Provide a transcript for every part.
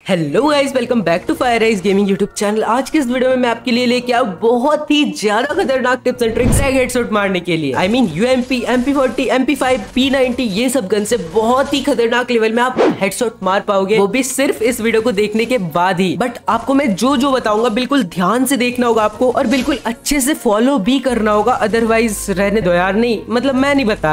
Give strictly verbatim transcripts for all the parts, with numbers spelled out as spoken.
Hello guys, welcome back to fire rise gaming YouTube channel. आज के इस video में मैं आपके लिए लेके आया बहुत ही ज्यादा खतरनाक टिप्स एंड ट्रिक्स हेडशॉट मारने के लिए। I mean UMP, M P forty, M P five, P ninety ये सब गन से बहुत ही खतरनाक लेवल में आप हेडशॉट मार पाओगे, वो भी सिर्फ इस वीडियो को देखने के बाद ही। बट आपको मैं जो जो बताऊंगा बिल्कुल ध्यान से देखना होगा आपको, और बिल्कुल अच्छे से फॉलो भी करना होगा, अदरवाइज रहने दो यार। नहीं मतलब मैं नहीं बता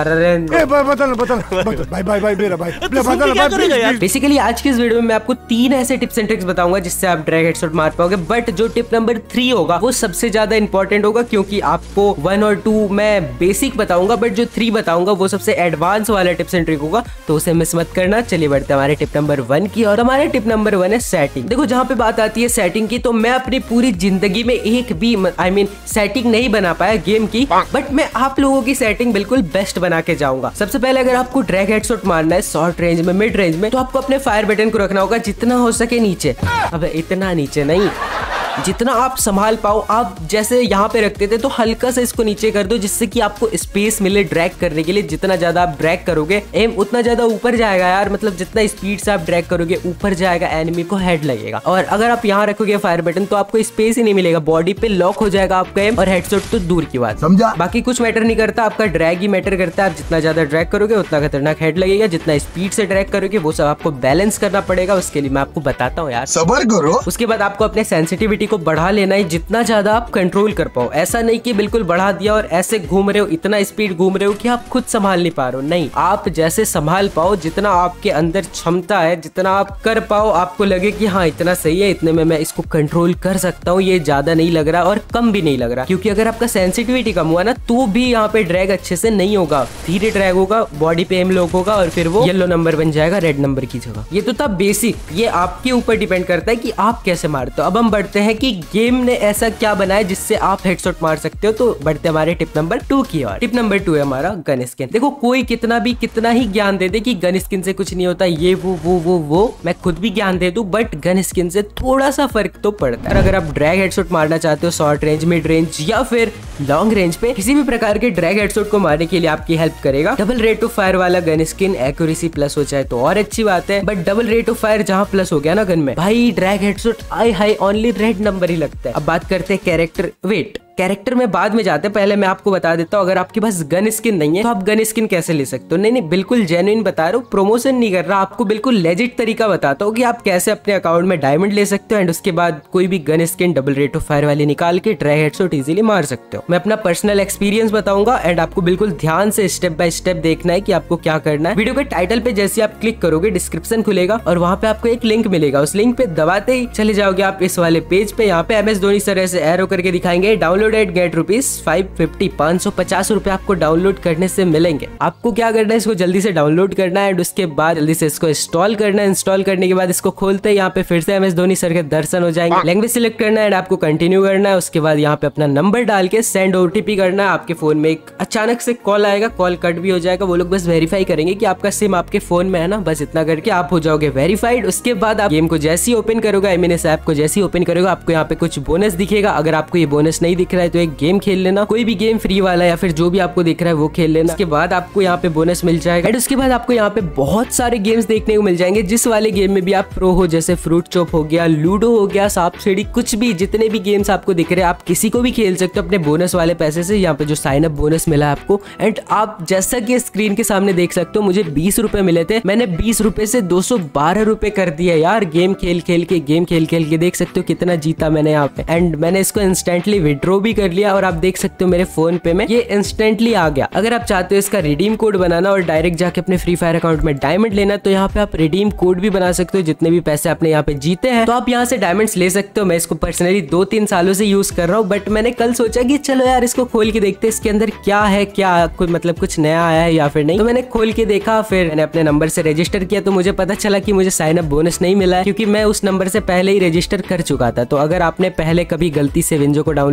रहा। बेसिकली आज की इस वीडियो में मैं आपको तीन ऐसे टिप्स एंड ट्रिक्स बताऊंगा जिससे आप डायरेक्ट हेडशॉट मार पाओगे। बट जो टिप नंबर थ्री होगा वो सबसे ज्यादा इंपॉर्टेंट होगा, क्योंकि आपको वन और टू मैं बेसिक बताऊंगा, बट जो थ्री बताऊंगा वो सबसे एडवांस वाला टिप्स एंड ट्रिक होगा, तो उसे मिस मत करना। चलिए बढ़ते हैं हमारे टिप नंबर वन की, और हमारे टिप नंबर वन है सेटिंग। देखो जहाँ पे बात आती है सेटिंग की, तो मैं अपनी पूरी जिंदगी में एक भी आई मीन सेटिंग नहीं बना पाया गेम की, बट मैं आप लोगों की सेटिंग बिल्कुल बेस्ट बना के जाऊंगा। सबसे पहले अगर आपको ड्रैग हेडशॉट मारना है शॉर्ट रेंज में, मिड रेंज में, तो आपको अपने फायर बटन को रखना होगा जितना हो सके नीचे। अब इतना नीचे नहीं, जितना आप संभाल पाओ। आप जैसे यहाँ पे रखते थे तो हल्का सा इसको नीचे कर दो, जिससे कि आपको स्पेस मिले ड्रैग करने के लिए। जितना ज्यादा आप ड्रैग करोगे एम उतना ज्यादा ऊपर जाएगा यार, मतलब जितना स्पीड से आप ड्रैग करोगे ऊपर जाएगा, एनिमी को हेड लगेगा। और अगर आप यहाँ रखोगे फायर बटन तो आपको स्पेस ही नहीं मिलेगा, बॉडी पे लॉक हो जाएगा आपका एम, और हेडशॉट तो दूर की बात, समझा। बाकी कुछ मैटर नहीं करता, आपका ड्रैग ही मैटर करता है। आप जितना ज्यादा ड्रैग करोगे उतना खतरनाक हेड लगेगा, जितना स्पीड से ड्रैग करोगे वो सब आपको बैलेंस करना पड़ेगा। उसके लिए मैं आपको बताता हूँ यार, सब्र करो। उसके बाद आपको अपने सेंसिटिविटी को बढ़ा लेना है, जितना ज्यादा आप कंट्रोल कर पाओ। ऐसा नहीं कि बिल्कुल बढ़ा दिया और ऐसे घूम रहे हो, इतना स्पीड घूम रहे हो कि आप खुद संभाल नहीं पा रहे हो। नहीं, आप जैसे संभाल पाओ, जितना आपके अंदर क्षमता है, जितना आप कर पाओ, आपको लगे कि हाँ इतना सही है, इतने में मैं इसको कंट्रोल कर सकता हूँ, ये ज्यादा नहीं लग रहा और कम भी नहीं लग रहा। क्योंकि अगर आपका सेंसिटिविटी कम हुआ ना तो भी यहाँ पे ड्रैग अच्छे से नहीं होगा, धीरे ड्रैग होगा, बॉडी पे एम लॉक होगा, और फिर वो येलो नंबर बन जाएगा रेड नंबर की जगह। ये तो था बेसिक, ये आपके ऊपर डिपेंड करता है कि आप कैसे मारते हो। अब हम बढ़ते हैं कि गेम ने ऐसा क्या बनाया जिससे आप हेडशॉट मार सकते हो, तो बढ़ते हमारे टिप नंबर टू की ओर। टिप नंबर टू है हमारा गन स्किन। देखो कोई कितना भी कितना ही ज्ञान दे दे कि गन स्किन से कुछ नहीं होता, ये वो वो वो वो मैं खुद भी ज्ञान दे दूं, बट गन स्किन से थोड़ा सा फर्क तो पड़ता है। अगर आप ड्रैग हेडशॉट मारना चाहते हो शॉर्ट रेंज, मिड रेंज या फिर लॉन्ग रेंज पे, किसी भी प्रकार के ड्रैग हेडशॉट को मारने के लिए आपकी हेल्प करेगा डबल रेट ऑफ फायर वाला गन स्किन। एक्यूरेसी प्लस हो जाए तो और अच्छी बात है, but double rate of fire जहाँ प्लस हो गया ना गन में, भाई ड्रैग हेडशॉट आई हाई ओनली रेड नंबर ही लगता है। अब बात करते हैं कैरेक्टर वेट। कैरेक्टर में बाद में जाते हैं, पहले मैं आपको बता देता हूँ, अगर आपके पास गन स्किन नहीं है तो आप गन स्किन कैसे ले सकते हो। नहीं नहीं बिल्कुल जेन्युइन बता रहा हूँ, प्रमोशन नहीं कर रहा, आपको बिल्कुल लेजिट तरीका बताता हूँ कि आप कैसे अपने अकाउंट में डायमंड ले सकते हो, एंड उसके बाद कोई भी gun skin double rate of fire वाली निकाल के ड्रैग हेडशॉट इजीली मार सकते हो। मैं अपना पर्सनल एक्सपीरियंस बताऊंगा, एंड आपको बिल्कुल ध्यान से स्टेप बाय स्टेप देखना है कि आपको क्या करना है। वीडियो के टाइटल पे जैसे आप क्लिक करोगे डिस्क्रिप्शन खुलेगा, और वहाँ पे आपको एक लिंक मिलेगा, उस लिंक पे दबाते ही चले जाओगे आप इस वाले पेज पे। यहाँ पे एम एस धोनी सर ऐसे एरो करके दिखाएंगे, download at get rupees five fifty, पाँच सौ पचास रुपए आपको डाउनलोड करने से मिलेंगे। आपको क्या करना है, इसको जल्दी से डाउनलोड करना है, एंड उसके बाद जल्दी से इसको इंस्टॉल करना है। इंस्टॉल करने के बाद इसको खोलते हैं, यहाँ पे फिर से एम एस धोनी सर के दर्शन हो जाएंगे। लैंग्वेज सिलेक्ट करना है, आपको कंटिन्यू करना है। उसके बाद यहाँ पे अपना नंबर डाल के सेंड ओटीपी करना है। आपके फोन में एक अचानक से कॉल आएगा, कॉल कट भी हो जाएगा, वो लोग बस वेरीफाई करेंगे कि आपका सिम आपके फोन में है ना, बस इतना करके आप हो जाओगे वेरीफाइड। उसके बाद आप गेम को जैसे ही ओपन करोगे, आई मीन इस ऐप को जैसे ही ओपन करोगे, आपको यहाँ पे कुछ बोनस दिखेगा। अगर आपको ये बोनस नहीं दिख रहा है तो एक गेम खेल लेना, कोई भी गेम फ्री वाला या फिर जो भी आपको दिख रहा है वो खेल लेना। उसके बाद आपको यहाँ पे बोनस मिल जाएगा, एंड उसके बाद आपको यहाँ पे बहुत सारे गेम्स देखने को मिल जाएंगे, जिस वाले गेम में भी आप प्रो हो, जैसे फ्रूट चॉप हो गया, लूडो हो गया, सांप सीढ़ी, कुछ भी जितने भी गेम्स आपको दिख रहे हैं आप किसी को भी खेल सकते हो अपने बोनस वाले पैसे से। यहाँ पे जो साइन अप बोनस मिला है आपको, एंड आप जैसा कि स्क्रीन के सामने देख सकते हो, मुझे बीस रुपए मिले थे, मैंने बीस रुपए से दो सौ बारह रुपए कर दिया यार, गेम खेल खेल के गेम खेल खेल के। देख सकते हो कितना जीता मैंने यहाँ पे, एंड मैंने इसको इंस्टेंटली विड्रॉ भी कर लिया, और आप देख सकते हो मेरे फोन पे में ये इंस्टेंटली आ गया। अगर आप चाहते हो इसका रिडीम कोड बनाना और डायरेक्ट जाके अपने फ्री फायर अकाउंट में डायमंड लेना, तो यहाँ पे आप रिडीम कोड भी बना सकते हो। जितने भी पैसे आपने यहाँ पे जीते हैं तो आप यहाँ से डायमंड्स ले सकते हो। मैं इसको पर्सनली दो तीन सालों से यूज कर रहा हूँ, बट मैंने कल सोचा कि चलो यार इसको खोल के देखते इसके अंदर क्या है, क्या कोई मतलब कुछ नया आया है या फिर नहीं। तो मैंने खोल के देखा, फिर मैंने अपने नंबर से रजिस्टर किया, तो मुझे पता चला कि मुझे साइन अप बोनस नहीं मिला है, क्योंकि मैं उस नंबर से पहले ही रजिस्टर कर चुका था। तो अगर आपने पहले कभी गलती से विंजो को डाउनलोड किया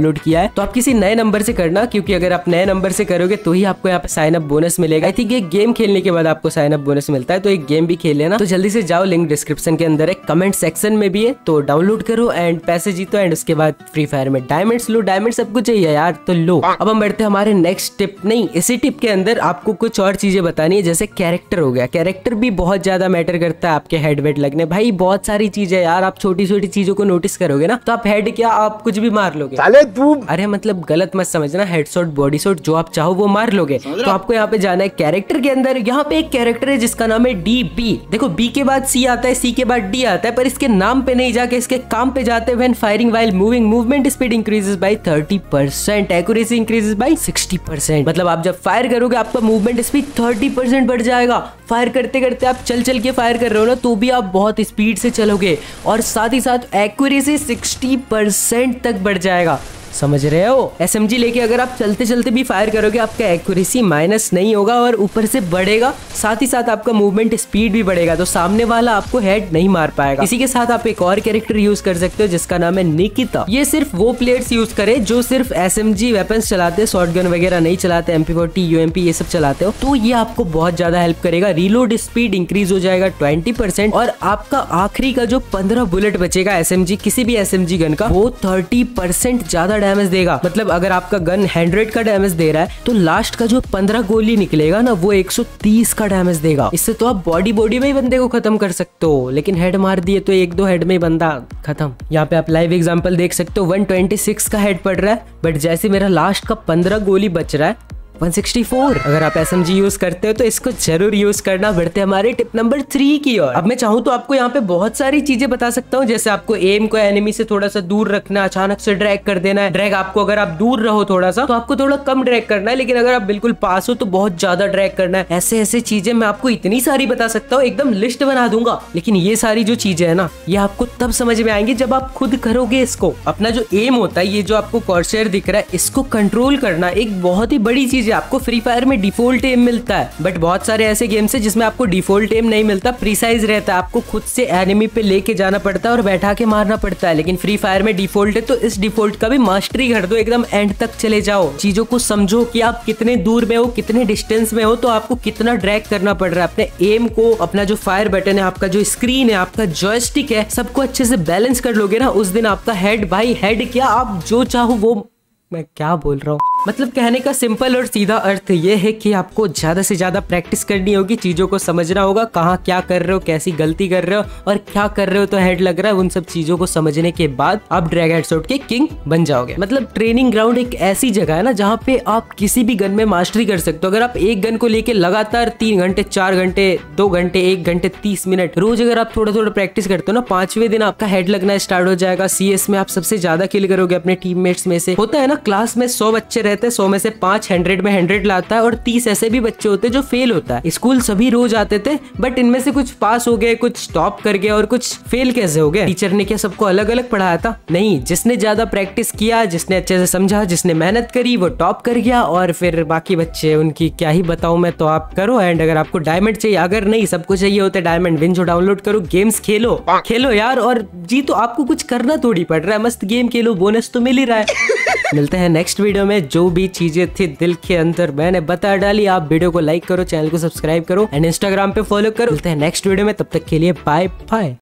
है तो आप किसी नए नंबर से करना, क्योंकि अगर आप नए नंबर से करोगे तो ही आपको यहाँ पे साइन अप बोनस मिलेगा। आई थिंक एक गेम खेलने के बाद आपको साइन अप बोनस मिलता है, तो एक गेम भी खेल लेना। तो जल्दी से जाओ, लिंक डिस्क्रिप्शन के अंदर है, कमेंट सेक्शन में भी है, तो डाउनलोड करो एंड पैसे जीतो एंड उसके बाद फ्री फायर में डायमंड्स लो। डायमंड सबको चाहिए यार, तो लो। अब हम बढ़ते हैं हमारे नेक्स्ट टिप। नहीं, इसी टिप के अंदर आपको कुछ और चीजें बतानी है, जैसे कैरेक्टर हो गया। कैरेक्टर भी बहुत ज्यादा मैटर करता है आपके हेड वेड लगने। भाई बहुत सारी चीजें यार, आप छोटी छोटी चीजों को नोटिस करोगे ना तो आप हेड क्या आप कुछ भी मार लोगे। साले तू, अरे मतलब गलत मत समझना, हेड शॉट बॉडी शॉट जो आप चाहो वो मार लोगे। तो आपको यहाँ पे जाना है कैरेक्टर के अंदर। यहाँ पे एक कैरेक्टर है जिसका नाम है डी बी। देखो बी के बाद सी आता है, सी के बाद डी आता है, पर इसके नाम पे नहीं जाके इसके काम पे जाते हैं। Firing while moving, movement speed increases by thirty percent, accuracy increases by sixty percent. मतलब आप जब फायर करोगे आपका मूवमेंट स्पीड थर्टी परसेंट बढ़ जाएगा। फायर करते करते आप चल चल के फायर कर रहे हो ना तो भी आप बहुत स्पीड से चलोगे, और साथ ही साथ एक्यूरेसी सिक्सटी परसेंट तक बढ़ जाएगा। समझ रहे हो? एसएमजी लेके अगर आप चलते चलते भी फायर करोगे आपका एक्यूरेसी माइनस नहीं होगा और ऊपर से बढ़ेगा, साथ ही साथ आपका मूवमेंट स्पीड भी बढ़ेगा, तो सामने वाला आपको हेड नहीं मार पाएगा। इसी के साथ आप एक और कैरेक्टर यूज कर सकते हो जिसका नाम है निकिता। ये सिर्फ वो प्लेयर्स यूज करे जो सिर्फ एसएमजी वेपन्स चलाते हैं, शॉटगन वगैरह नहीं चलाते, एम पी फोर्टी यूएमपी ये सब चलाते हो, तो ये आपको बहुत ज्यादा हेल्प करेगा। रिलोड स्पीड इंक्रीज हो जाएगा ट्वेंटी परसेंट, और आपका आखिरी का जो पंद्रह बुलेट बचेगा एसएमजी किसी भी एसएमजी गन का, वो थर्टी परसेंट ज्यादा डैमेज देगा। मतलब अगर आपका गन हंड्रेड का डैमेज दे रहा है तो लास्ट का जो पंद्रह गोली निकलेगा ना वो एक सौ तीस का डैमेज देगा। इससे तो आप बॉडी बॉडी में ही बंदे को खत्म कर सकते हो, लेकिन हेड मार दिए तो एक दो हेड में ही बंदा खत्म। यहाँ पे आप लाइव एग्जांपल देख सकते हो, वन ट्वेंटी सिक्स का हेड पड़ रहा है, बट जैसे मेरा लास्ट का पंद्रह गोली बच रहा है वन सिक्सटी फोर। अगर आप एसएमजी यूज करते हो तो इसको जरूर यूज करना। बढ़ते हमारे टिप नंबर थ्री की ओर। अब मैं चाहूँ तो आपको यहाँ पे बहुत सारी चीजें बता सकता हूँ, जैसे आपको एम को एनिमी से थोड़ा सा दूर रखना, अचानक से ड्रैग कर देना है। ड्रैग आपको अगर आप दूर रहो थोड़ा सा तो आपको थोड़ा कम ड्रैग करना है, लेकिन अगर आप बिल्कुल पास हो तो बहुत ज्यादा ड्रैग करना है। ऐसे ऐसे चीजें मैं आपको इतनी सारी बता सकता हूँ, एकदम लिस्ट बना दूंगा, लेकिन ये सारी जो चीजें है ना ये आपको तब समझ में आएंगी जब आप खुद करोगे इसको। अपना जो एम होता है, ये जो आपको कॉर्सर दिख रहा है, इसको कंट्रोल करना एक बहुत ही बड़ी चीज है। आपको फ्री फायर में डिफॉल्ट एम मिलता है, बट बहुत सारे ऐसे गेम्स है जिसमें आपको डिफॉल्ट एम नहीं मिलता, प्रिसाइज रहता है। आपको खुद से एनिमी पे लेके जाना पड़ता है और बैठा के मारना पड़ता है, लेकिन फ्री फायर में डिफॉल्ट है, तो इस डिफॉल्ट का भी मास्टरी कर दो, एकदम एंड तक चले जाओ। चीजों को समझो कि आप कितने दूर में हो, कितने डिस्टेंस में हो, तो आपको कितना ड्रैग करना पड़ रहा है। अपने एम को, अपना जो फायर बटन है, आपका जो स्क्रीन है, आपका जॉयस्टिक है, सबको अच्छे से बैलेंस कर लोगे ना, उस दिन आपका हेड, भाई हेड क्या, आप जो चाहो वो, मैं क्या बोल रहा हूँ, मतलब कहने का सिंपल और सीधा अर्थ ये है कि आपको ज्यादा से ज्यादा प्रैक्टिस करनी होगी, चीजों को समझना होगा, कहाँ क्या कर रहे हो, कैसी गलती कर रहे हो और क्या कर रहे हो तो हेड लग रहा है। उन सब चीजों को समझने के बाद आप ड्रैग हेडशॉट के किंग बन जाओगे। मतलब ट्रेनिंग ग्राउंड एक ऐसी जगह है ना जहाँ पे आप किसी भी गन में मास्टरी कर सकते हो। अगर आप एक गन को लेके लगातार तीन घंटे चार घंटे दो घंटे एक घंटे तीस मिनट रोज अगर आप थोड़ा थोड़ा प्रैक्टिस करते हो ना, पांचवें दिन आपका हेड लगना स्टार्ट हो जाएगा। सीएस में आप सबसे ज्यादा किल करोगे अपने टीममेट्स में से। होता है ना, क्लास में सौ बच्चे रहते हैं, सौ में से पांच हंड्रेड में हंड्रेड लाता है और तीस ऐसे भी बच्चे होते हैं जो फेल होता है। स्कूल सभी रोज आते थे, बट इनमें से कुछ पास हो गए, कुछ टॉप कर गए और कुछ फेल कैसे हो गए? टीचर ने क्या सबको अलग अलग पढ़ाया था? नहीं, जिसने ज्यादा प्रैक्टिस किया, जिसने अच्छे से समझा, जिसने मेहनत करी, वो टॉप कर गया। और फिर बाकी बच्चे, उनकी क्या ही बताऊं मैं, तो आप करो। एंड अगर आपको डायमंड चाहिए, अगर नहीं सबको चाहिए होते डायमंड, विंजो डाउनलोड करो, गेम्स खेलो खेलो यार। और जी तो आपको कुछ करना थोड़ी पड़ रहा है, मस्त गेम खेलो, बोनस तो मिल ही रहा है। मिलते हैं नेक्स्ट वीडियो में। जो भी चीजें थी दिल के अंदर मैंने बता डाली। आप वीडियो को लाइक करो, चैनल को सब्सक्राइब करो एंड इंस्टाग्राम पे फॉलो करो। मिलते हैं नेक्स्ट वीडियो में, तब तक के लिए बाय बाय।